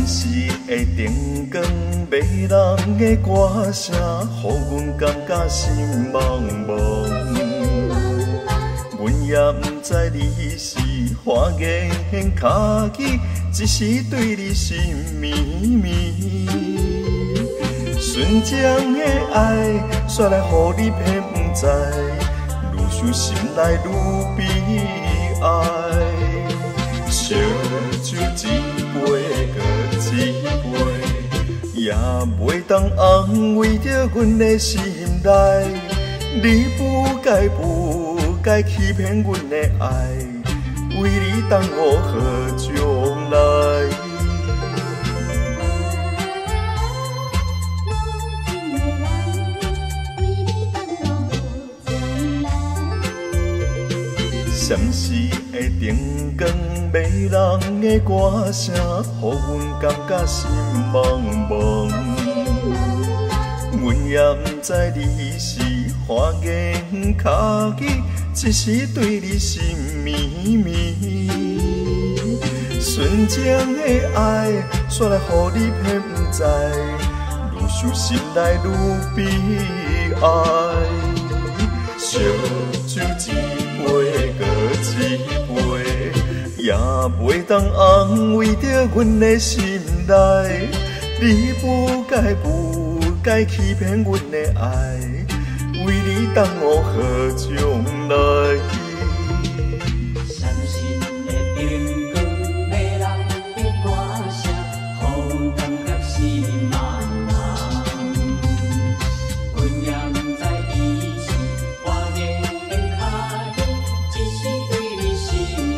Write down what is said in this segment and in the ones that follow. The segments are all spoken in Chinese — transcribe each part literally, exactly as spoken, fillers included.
时的灯光，迷人的歌声，予阮感觉心茫茫。阮也不知你是花言巧语，只是对你心绵绵。纯情的爱，煞来予你偏不知，愈想心内愈悲哀。烧酒一杯搁一杯，也袂当安慰着阮的心内。你不该不该欺骗阮的爱，为你等我何将来？闪时的灯光，迷人的歌声，予阮感觉心茫茫。阮也不知你是花言巧语，只是对你心绵绵。纯情的爱，煞来予你偏不知，愈想心内愈悲哀。烧酒一杯搁一杯，也袂当安慰着阮的心内。你不该不该欺骗阮的爱，为你等我何将来？ 闪烁的燈光，迷人的歌聲，予阮感覺心茫茫。阮也不知伊是花言巧語，只是對你心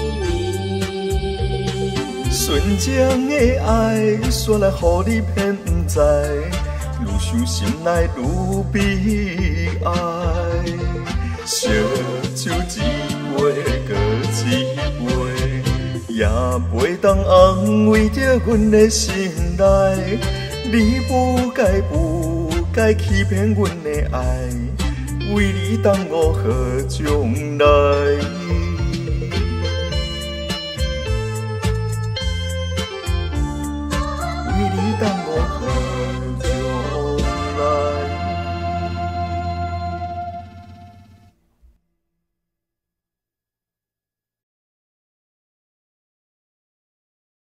绵綿。 纯情的愛，煞來予你偏不知，愈想心內愈悲哀。烧酒一杯搁一杯，也袂当安慰着阮的心內。你不該不該欺騙阮的愛，為你等我何將來？